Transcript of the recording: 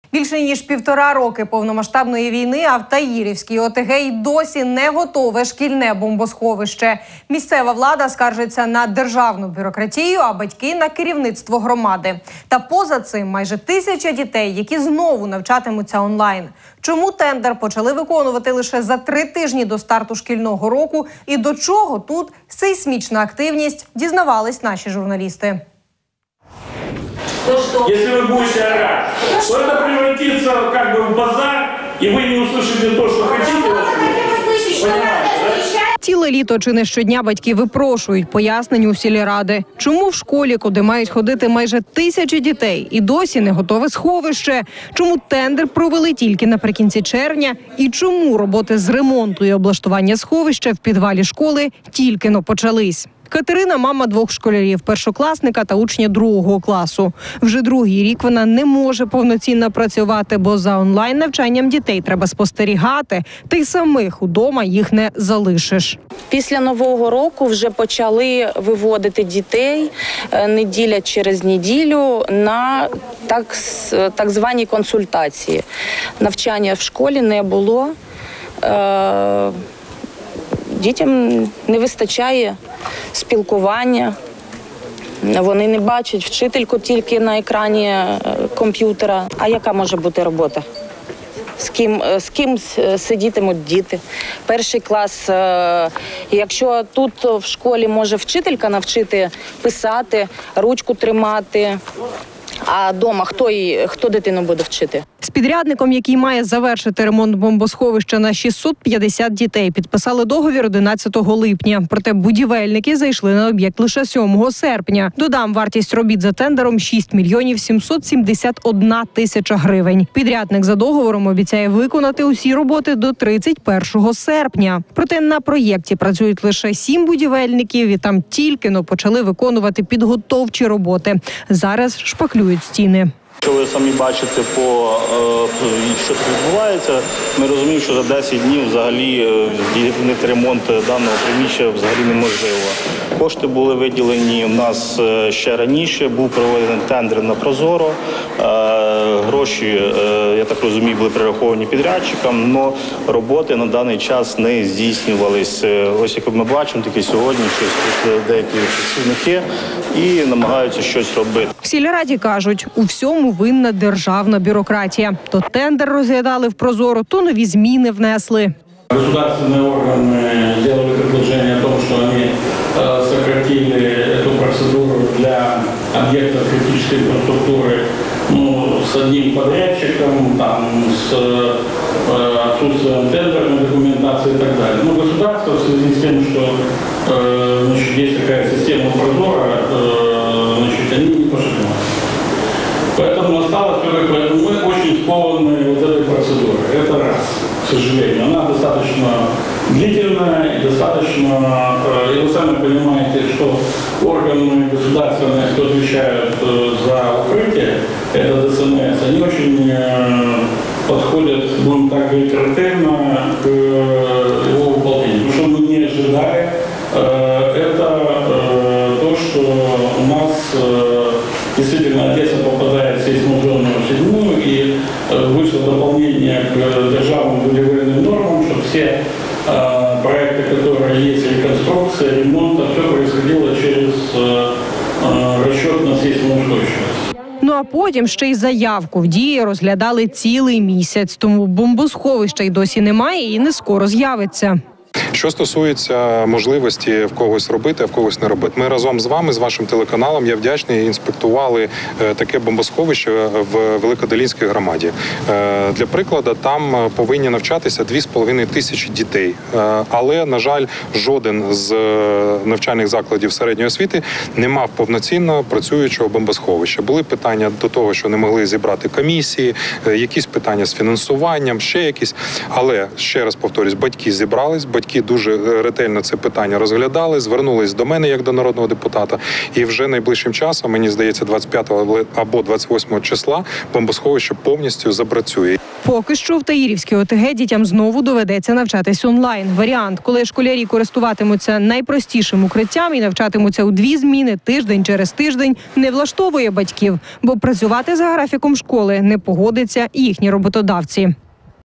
Більше ніж 1,5 роки повномасштабної війни, а в Таїрівській ОТГ й досі не готове шкільне бомбосховище. Місцева влада скаржиться на державну бюрократію, а батьки – на керівництво громади. Та поза цим майже 1000 дітей, які знову навчатимуться онлайн. Чому тендер почали виконувати лише за 3 тижні до старту шкільного року і до чого тут сейсмічна активність, дізнавались наші журналісти. Если вы будете орать, то это превратится как бы в базар, и вы не услышите то, что хотите. Ціле літо чи не щодня батьки випрошують пояснень у сільради. Чому в школі, куди мають ходити майже 1000 дітей, і досі не готове сховище? Чому тендер провели тільки наприкінці червня? І чому роботи з ремонту і облаштування сховища в підвалі школи тільки-но почались? Катерина – мама 2 школярів – першокласника та учня 2 класу. Вже 2-й рік вона не може повноцінно працювати, бо за онлайн-навчанням дітей треба спостерігати, та й самих удома їх не залишиш. Після Нового року вже почали виводити дітей неділя через неділю на так звані консультації. Навчання в школі не було. Дітям не вистачає спілкування, вони не бачать вчительку тільки на екрані комп'ютера. А яка може бути робота? З ким сидітимуть діти? 1-й клас, якщо тут в школі може вчителька навчити писати, ручку тримати, а вдома хто дитину буде вчити? З підрядником, який має завершити ремонт бомбосховища на 650 дітей, підписали договір 11 липня. Проте будівельники зайшли на об'єкт лише 7 серпня. Додам, вартість робіт за тендером – 6 мільйонів 771 тисяча гривень. Підрядник за договором обіцяє виконати усі роботи до 31 серпня. Проте на проєкті працюють лише 7 будівельників і там тільки-но почали виконувати підготовчі роботи. Зараз шпаклюють стіни. Що ви самі бачите, що тут відбувається, ми розуміємо, що за 10 днів взагалі здійснити ремонт даного приміщення взагалі неможливо. Кошти були виділені у нас ще раніше, був проведений тендер на Прозоро. Гроші, я так розумію, були перераховані підрядчикам, але роботи на даний час не здійснювалися. Ось як ми бачимо, такі сьогодні щось деякі працівники і намагаються щось робити. В сільраді кажуть, у всьому винна державна бюрократія. То тендер розглядали в Прозоро, то нові зміни внесли. Государственные органы делали предложение о том, что они сократили эту процедуру для объектов критической инфраструктуры с одним подрядчиком, с отсутствием тендерной документации и так далее. Но государство в связи с тем, что есть такая система Прозора, они не пошли. Поэтому осталось, поэтому мы очень скованы вот этой процедурой. Это раз, к сожалению. Она достаточно длительная и достаточно, и вы сами понимаете, что органы государственные, кто отвечают за укрытие, это ДСНС, они очень подходят, будем так говорить, ретельно к его выполнению. Потому что мы не ожидали, это то, что у нас действительно Одесса попадает в сейсмозону 7, и вышло дополнение к державным будівельным нормам, что все проекты, которые есть, реконструкция, ремонт, все происходило через расчет на сейсмоустойчивость. Ну а потім ще й заявку в дії розглядали цілий місяць. Тому бомбосховища й досі немає і не скоро з'явиться. Що стосується можливості в когось робити, а в когось не робити. Ми разом з вами, з вашим телеканалом, я вдячний, інспектували таке бомбосховище в Великодолинській громаді. Для прикладу, там повинні навчатися 2500 дітей. Але, на жаль, жоден з навчальних закладів середньої освіти не мав повноцінно працюючого бомбосховища. Були питання до того, що не могли зібрати комісії, якісь питання з фінансуванням, ще якісь. Але, ще раз повторюсь, батьки зібрались, батьки батьки дуже ретельно це питання розглядали, звернулись до мене як до народного депутата. І вже найближчим часом, мені здається, 25 або 28 числа бомбосховище повністю запрацює. Поки що в Таїрівській ОТГ дітям знову доведеться навчатись онлайн. Варіант, коли школярі користуватимуться найпростішим укриттям і навчатимуться у 2 зміни тиждень через тиждень, не влаштовує батьків, бо працювати за графіком школи не погодяться їхні роботодавці.